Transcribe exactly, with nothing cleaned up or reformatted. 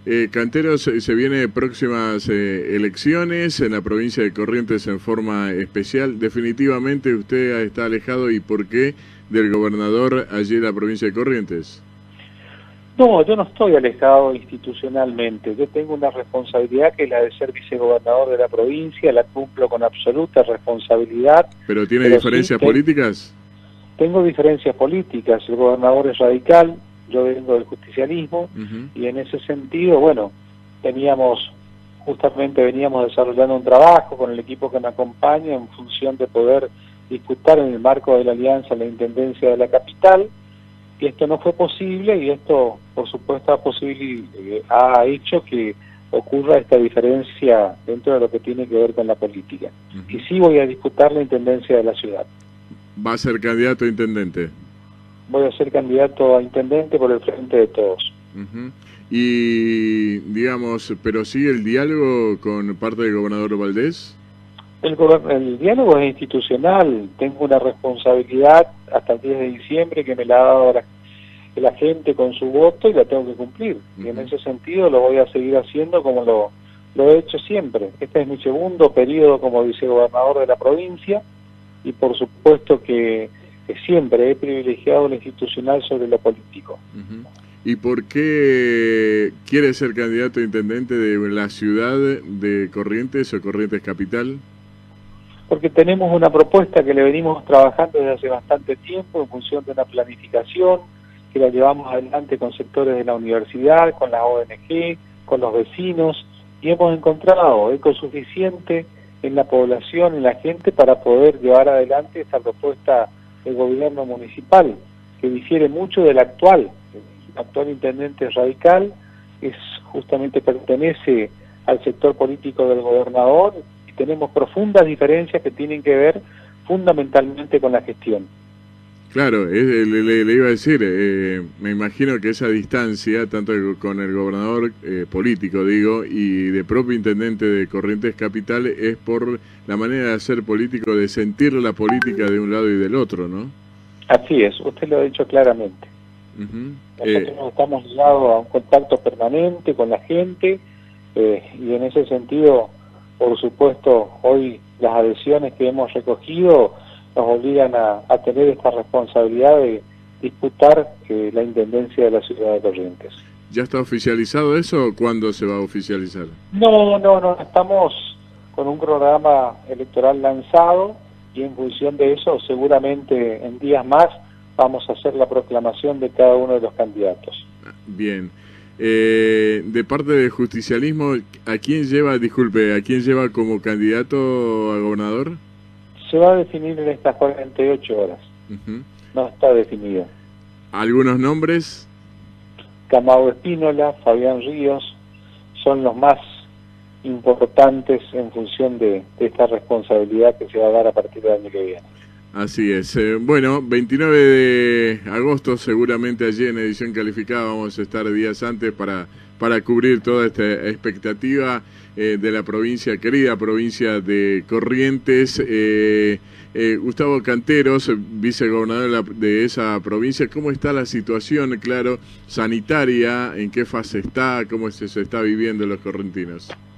Eh, Canteros, se vienen próximas eh, elecciones en la provincia de Corrientes en forma especial. Definitivamente usted está alejado, ¿y por qué?, del gobernador allí en la provincia de Corrientes. No, yo no estoy alejado institucionalmente. Yo tengo una responsabilidad que es la de ser vicegobernador de la provincia, la cumplo con absoluta responsabilidad. ¿Pero tiene pero diferencias sí, políticas? Tengo diferencias políticas. El gobernador es radical, yo vengo del justicialismo, Uh-huh. y en ese sentido, bueno, teníamos, justamente veníamos desarrollando un trabajo con el equipo que me acompaña en función de poder disputar en el marco de la alianza la intendencia de la capital, y esto no fue posible, y esto, por supuesto, ha, posibil- eh, ha hecho que ocurra esta diferencia dentro de lo que tiene que ver con la política. Uh-huh. Y sí voy a disputar la intendencia de la ciudad. ¿Va a ser candidato a intendente? Voy a ser candidato a intendente por el Frente de Todos. Uh-huh. Y, digamos, ¿pero sigue el diálogo con parte del gobernador Valdés? El, el diálogo es institucional. Tengo una responsabilidad hasta el diez de diciembre que me la ha dado la, la gente con su voto, y la tengo que cumplir. Uh-huh. Y en ese sentido lo voy a seguir haciendo como lo, lo he hecho siempre. Este es mi segundo periodo como vicegobernador de la provincia, y por supuesto que, que siempre he privilegiado lo institucional sobre lo político. Uh-huh. ¿Y por qué quiere ser candidato a intendente de la ciudad de Corrientes o Corrientes Capital? Porque tenemos una propuesta que le venimos trabajando desde hace bastante tiempo en función de una planificación que la llevamos adelante con sectores de la universidad, con las O N G, con los vecinos, y hemos encontrado eco suficiente en la población, en la gente, para poder llevar adelante esta propuesta del gobierno municipal, que difiere mucho del actual. El actual intendente radical es justamente pertenece al sector político del gobernador, y tenemos profundas diferencias que tienen que ver fundamentalmente con la gestión. Claro, es, le, le, le iba a decir, eh, me imagino que esa distancia, tanto con el gobernador eh, político, digo, y de propio intendente de Corrientes Capital, es por la manera de hacer político, de sentir la política de un lado y del otro, ¿no? Así es, usted lo ha dicho claramente. Uh-huh. Nosotros eh, estamos ligados a un contacto permanente con la gente, eh, y en ese sentido, por supuesto, hoy las adhesiones que hemos recogido nos obligan a, a tener esta responsabilidad de disputar eh, la intendencia de la ciudad de Corrientes. ¿Ya está oficializado eso o cuándo se va a oficializar? No, no, no, estamos con un programa electoral lanzado, y en función de eso seguramente en días más vamos a hacer la proclamación de cada uno de los candidatos. Bien. Eh, de parte del justicialismo, ¿a quién lleva, disculpe, a quién lleva como candidato a gobernador? Se va a definir en estas cuarenta y ocho horas. Uh-huh. No está definido. ¿Algunos nombres? Camado Espínola, Fabián Ríos, son los más importantes en función de, de esta responsabilidad que se va a dar a partir del año que viene. Así es. Eh, bueno, veintinueve de agosto, seguramente allí en edición calificada vamos a estar días antes para, para cubrir toda esta expectativa eh, de la provincia, querida provincia de Corrientes. Eh, eh, Gustavo Canteros, vicegobernador de, la, de esa provincia, ¿cómo está la situación, claro, sanitaria? ¿En qué fase está? ¿Cómo se, se está viviendo los correntinos?